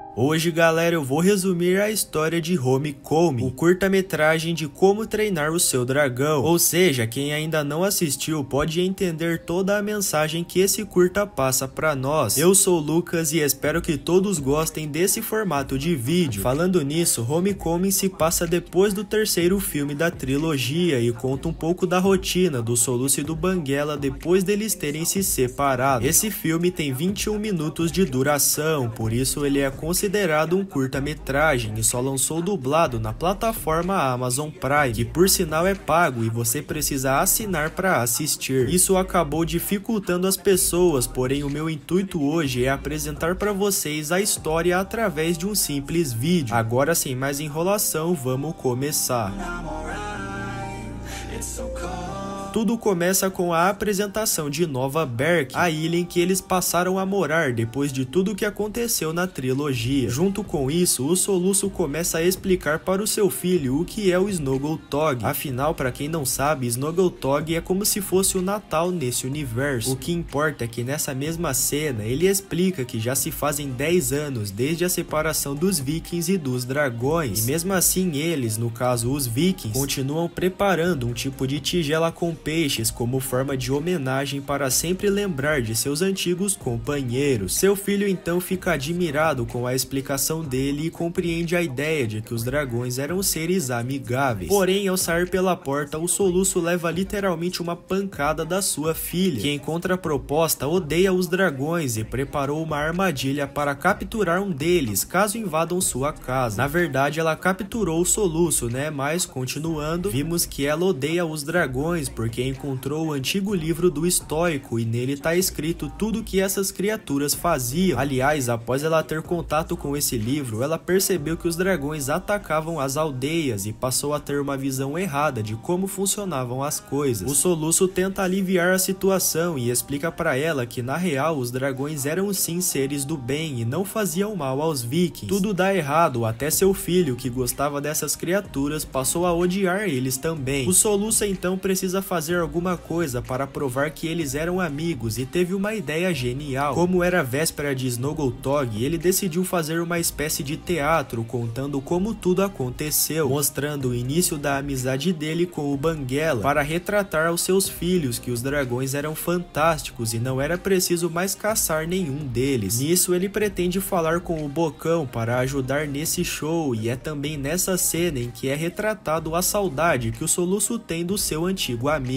Hoje, galera, eu vou resumir a história de Homecoming, o curta-metragem de como treinar o seu dragão. Ou seja, quem ainda não assistiu pode entender toda a mensagem que esse curta passa pra nós. Eu sou o Lucas e espero que todos gostem desse formato de vídeo. Falando nisso, Homecoming se passa depois do terceiro filme da trilogia e conta um pouco da rotina do Soluço e do Banguela depois deles terem se separado. Esse filme tem 21 minutos de duração, por isso ele é considerado um curta-metragem e só lançou dublado na plataforma Amazon Prime, que por sinal é pago e você precisa assinar para assistir. Isso acabou dificultando as pessoas, porém o meu intuito hoje é apresentar para vocês a história através de um simples vídeo. Agora, sem mais enrolação, vamos começar. Tudo começa com a apresentação de Nova Berk, a ilha em que eles passaram a morar depois de tudo que aconteceu na trilogia. Junto com isso, o Soluço começa a explicar para o seu filho o que é o Snogoldtog. Afinal, para quem não sabe, Snogoldtog é como se fosse o Natal nesse universo. O que importa é que nessa mesma cena, ele explica que já se fazem 10 anos desde a separação dos vikings e dos dragões. E mesmo assim, eles, no caso os vikings, continuam preparando um tipo de tigela com peixes como forma de homenagem para sempre lembrar de seus antigos companheiros. Seu filho então fica admirado com a explicação dele e compreende a ideia de que os dragões eram seres amigáveis. Porém, ao sair pela porta, o Soluço leva literalmente uma pancada da sua filha, que em contraproposta odeia os dragões e preparou uma armadilha para capturar um deles caso invadam sua casa. Na verdade, ela capturou o Soluço, né? Mas continuando, vimos que ela odeia os dragões porque encontrou o antigo livro do estoico e nele tá escrito tudo que essas criaturas faziam. Aliás, após ela ter contato com esse livro, ela percebeu que os dragões atacavam as aldeias e passou a ter uma visão errada de como funcionavam as coisas. O Soluço tenta aliviar a situação e explica para ela que na real os dragões eram sim seres do bem e não faziam mal aos vikings. Tudo dá errado, até seu filho, que gostava dessas criaturas, passou a odiar eles também. O Soluço então precisa fazer alguma coisa para provar que eles eram amigos e teve uma ideia genial. Como era véspera de Snogoldtog, ele decidiu fazer uma espécie de teatro contando como tudo aconteceu, mostrando o início da amizade dele com o Banguela para retratar aos seus filhos que os dragões eram fantásticos e não era preciso mais caçar nenhum deles. Nisso ele pretende falar com o Bocão para ajudar nesse show e é também nessa cena em que é retratado a saudade que o Soluço tem do seu antigo amigo.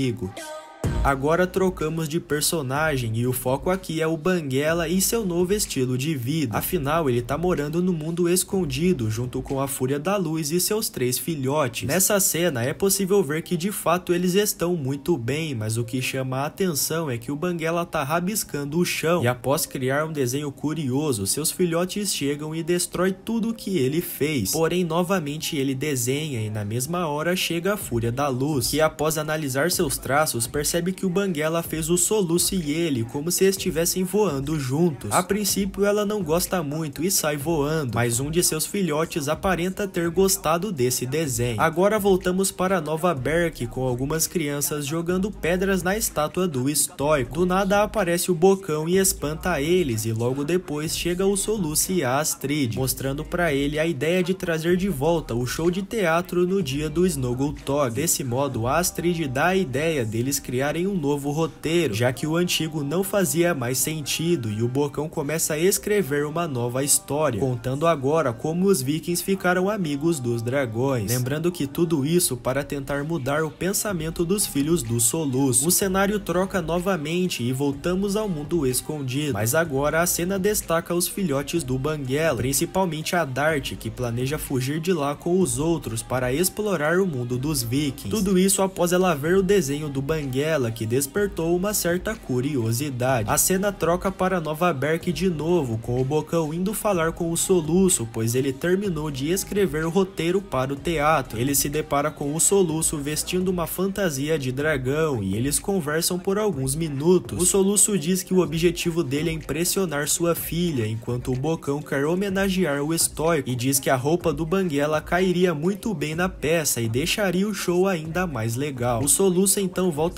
Agora trocamos de personagem e o foco aqui é o Banguela e seu novo estilo de vida. Afinal, ele tá morando no mundo escondido junto com a Fúria da Luz e seus 3 filhotes. Nessa cena é possível ver que de fato eles estão muito bem, mas o que chama a atenção é que o Banguela tá rabiscando o chão e após criar um desenho curioso, seus filhotes chegam e destrói tudo que ele fez. Porém, novamente ele desenha e na mesma hora chega a Fúria da Luz, que após analisar seus traços percebe que o Banguela fez o Soluço e ele como se estivessem voando juntos. A princípio ela não gosta muito e sai voando, mas um de seus filhotes aparenta ter gostado desse desenho. Agora voltamos para Nova Berk com algumas crianças jogando pedras na estátua do estoico. Do nada aparece o Bocão e espanta eles e logo depois chega o Soluço e a Astrid, mostrando para ele a ideia de trazer de volta o show de teatro no dia do Snogoldtog. Desse modo, a Astrid dá a ideia deles criarem um novo roteiro, já que o antigo não fazia mais sentido e o Bocão começa a escrever uma nova história, contando agora como os vikings ficaram amigos dos dragões. Lembrando que tudo isso para tentar mudar o pensamento dos filhos do Soluço. O cenário troca novamente e voltamos ao mundo escondido, mas agora a cena destaca os filhotes do Banguela, principalmente a Dart, que planeja fugir de lá com os outros para explorar o mundo dos vikings. Tudo isso após ela ver o desenho do Banguela, que despertou uma certa curiosidade. A cena troca para Nova Berk de novo, com o Bocão indo falar com o Soluço, pois ele terminou de escrever o roteiro para o teatro. Ele se depara com o Soluço vestindo uma fantasia de dragão e eles conversam por alguns minutos. O Soluço diz que o objetivo dele é impressionar sua filha, enquanto o Bocão quer homenagear o estoico e diz que a roupa do Banguela cairia muito bem na peça e deixaria o show ainda mais legal. O Soluço então volta para casa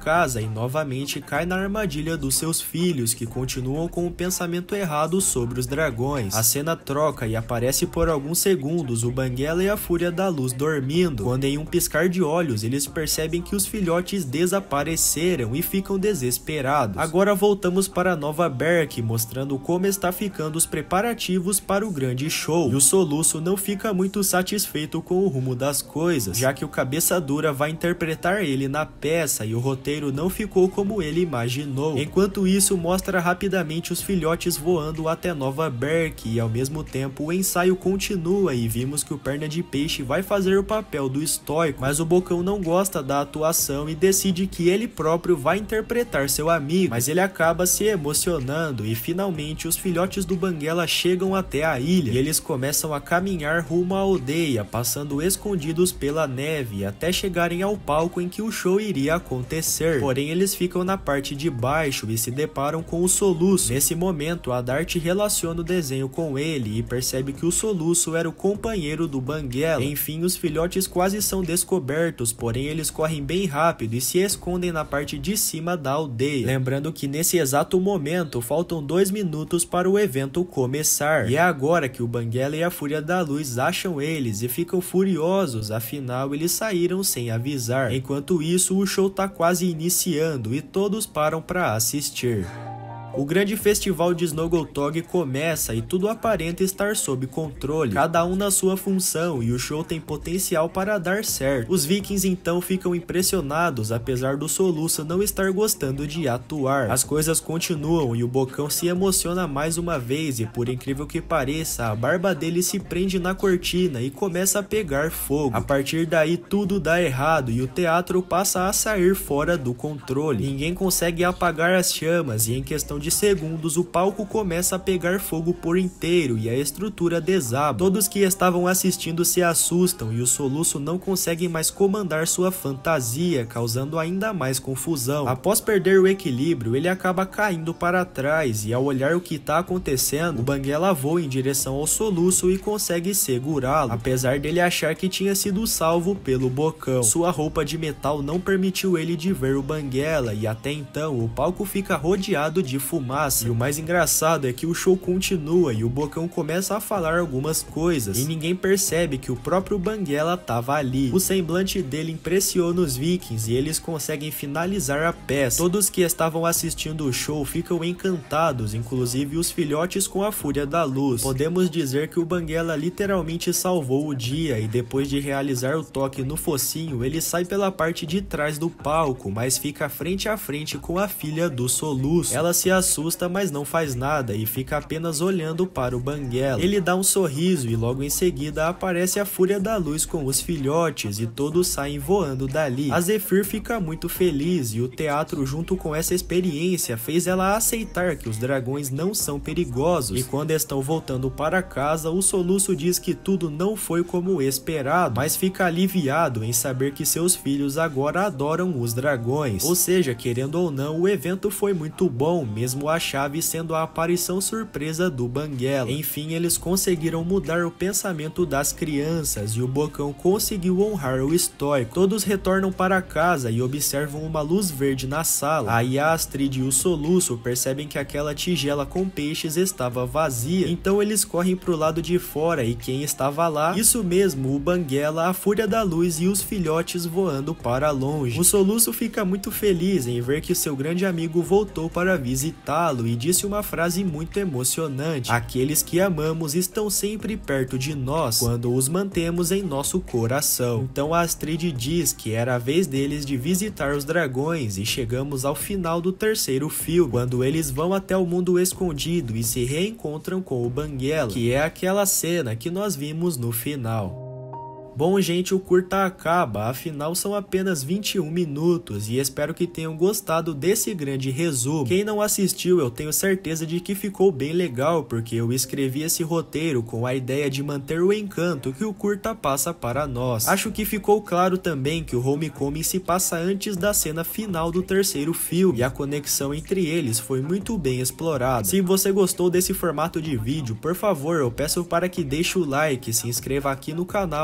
casa e novamente cai na armadilha dos seus filhos, que continuam com um pensamento errado sobre os dragões. A cena troca e aparece por alguns segundos o Banguela e a Fúria da Luz dormindo, quando em um piscar de olhos eles percebem que os filhotes desapareceram e ficam desesperados. Agora voltamos para Nova Berk, mostrando como está ficando os preparativos para o grande show, e o Soluço não fica muito satisfeito com o rumo das coisas, já que o Cabeça Dura vai interpretar ele na peça e o roteiro não ficou como ele imaginou. Enquanto isso, mostra rapidamente os filhotes voando até Nova Berk e ao mesmo tempo o ensaio continua e vimos que o Perna de Peixe vai fazer o papel do estoico, mas o Bocão não gosta da atuação e decide que ele próprio vai interpretar seu amigo, mas ele acaba se emocionando e finalmente os filhotes do Banguela chegam até a ilha e eles começam a caminhar rumo à aldeia, passando escondidos pela neve até chegarem ao palco em que o show iria acontecer. Porém, eles ficam na parte de baixo e se deparam com o Soluço. Nesse momento, a Dart relaciona o desenho com ele e percebe que o Soluço era o companheiro do Banguela. Enfim, os filhotes quase são descobertos, porém eles correm bem rápido e se escondem na parte de cima da aldeia. Lembrando que nesse exato momento faltam 2 minutos para o evento começar. E é agora que o Banguela e a Fúria da Luz acham eles e ficam furiosos, afinal eles saíram sem avisar. Enquanto isso, o show tá quase iniciando e todos param para assistir. O grande festival de Snoggltog começa e tudo aparenta estar sob controle, cada um na sua função, e o show tem potencial para dar certo. Os vikings então ficam impressionados, apesar do Soluço não estar gostando de atuar. As coisas continuam e o Bocão se emociona mais uma vez e, por incrível que pareça, a barba dele se prende na cortina e começa a pegar fogo. A partir daí tudo dá errado e o teatro passa a sair fora do controle. Ninguém consegue apagar as chamas e em questão de segundos o palco começa a pegar fogo por inteiro e a estrutura desaba. Todos que estavam assistindo se assustam e o Soluço não consegue mais comandar sua fantasia, causando ainda mais confusão. Após perder o equilíbrio, ele acaba caindo para trás e ao olhar o que está acontecendo, o Banguela voa em direção ao Soluço e consegue segurá-lo, apesar dele achar que tinha sido salvo pelo Bocão. Sua roupa de metal não permitiu ele de ver o Banguela e até então o palco fica rodeado de fumaça. E o mais engraçado é que o show continua e o Bocão começa a falar algumas coisas e ninguém percebe que o próprio Banguela estava ali. O semblante dele impressiona os vikings e eles conseguem finalizar a peça. Todos que estavam assistindo o show ficam encantados, inclusive os filhotes com a Fúria da Luz. Podemos dizer que o Banguela literalmente salvou o dia e depois de realizar o toque no focinho, ele sai pela parte de trás do palco, mas fica frente a frente com a filha do Soluço. Ela se assusta, mas não faz nada e fica apenas olhando para o Banguela. Ele dá um sorriso e logo em seguida aparece a Fúria da Luz com os filhotes e todos saem voando dali. A Zephyr fica muito feliz e o teatro, junto com essa experiência, fez ela aceitar que os dragões não são perigosos. E quando estão voltando para casa, o Soluço diz que tudo não foi como esperado, mas fica aliviado em saber que seus filhos agora adoram os dragões. Ou seja, querendo ou não, o evento foi muito bom, mesmo a chave sendo a aparição surpresa do Banguela. Enfim, eles conseguiram mudar o pensamento das crianças e o Bocão conseguiu honrar o estoico. Todos retornam para casa e observam uma luz verde na sala. Aí a Astrid e o Soluço percebem que aquela tigela com peixes estava vazia, então eles correm pro lado de fora e quem estava lá? Isso mesmo, o Banguela, a Fúria da Luz e os filhotes voando para longe. O Soluço fica muito feliz em ver que seu grande amigo voltou para visitá-lo e disse uma frase muito emocionante: aqueles que amamos estão sempre perto de nós quando os mantemos em nosso coração. Então a Astrid diz que era a vez deles de visitar os dragões e chegamos ao final do terceiro filme, quando eles vão até o mundo escondido e se reencontram com o Banguela, que é aquela cena que nós vimos no final. Bom, gente, o curta acaba, afinal são apenas 21 minutos e espero que tenham gostado desse grande resumo. Quem não assistiu, eu tenho certeza de que ficou bem legal, porque eu escrevi esse roteiro com a ideia de manter o encanto que o curta passa para nós. Acho que ficou claro também que o Homecoming se passa antes da cena final do terceiro filme e a conexão entre eles foi muito bem explorada. Se você gostou desse formato de vídeo, por favor, eu peço para que deixe o like, se inscreva aqui no canal e ative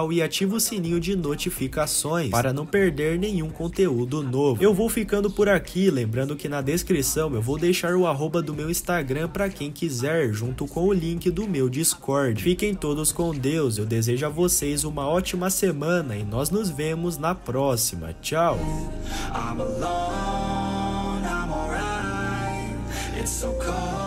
ativa o sininho de notificações para não perder nenhum conteúdo novo. Eu vou ficando por aqui, lembrando que na descrição eu vou deixar o arroba do meu Instagram para quem quiser, junto com o link do meu Discord. Fiquem todos com Deus, eu desejo a vocês uma ótima semana e nós nos vemos na próxima. Tchau! I'm alone, I'm alright. It's so cold.